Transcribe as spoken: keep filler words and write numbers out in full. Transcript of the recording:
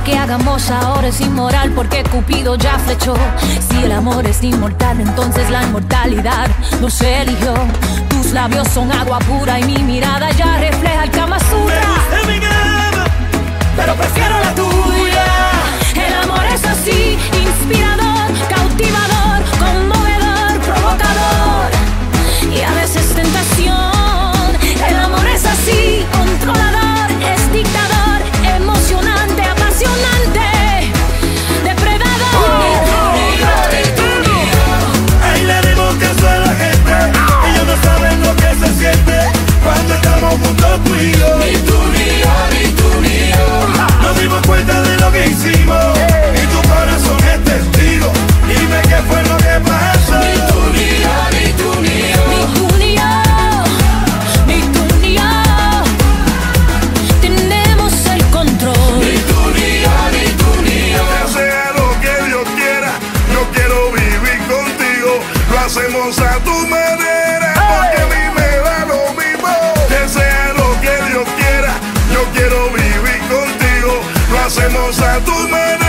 que hagamos ahora es inmoral porque Cupido ya flechó. Si el amor es inmortal, entonces la inmortalidad nos eligió. Tus labios son agua pura y mi mirada ya refleja el Kama Sutra. Me gusta mi cama, pero prefiero la tuya. El amor es así, inspirador, cautivador, conmovedor, provocador y a veces tentación. El amor es así, controlador, es dictador, emocionante, apasionante, depredador. ahí le dimos caso a la gente. Ellos no saben lo que se siente cuando estamos juntos tú y yo. Ni tú ni yo, ni tú ni yo. Nos dimos cuenta de lo que hicimos y tu corazón es testigo. Dime qué fue lo que pasó. Ni tú ni yo, ni tú ni yo. Ni tú ni yo, ni tú ni yo. Tenemos el control. Ni tú ni yo, ni tú ni yo. Que sea lo que Dios quiera, yo quiero vivir contigo. Lo hacemos a tu manera, porque a mí me da lo mismo. Que sea lo que Dios quiera, yo quiero vivir contigo. Lo hacemos a tu manera.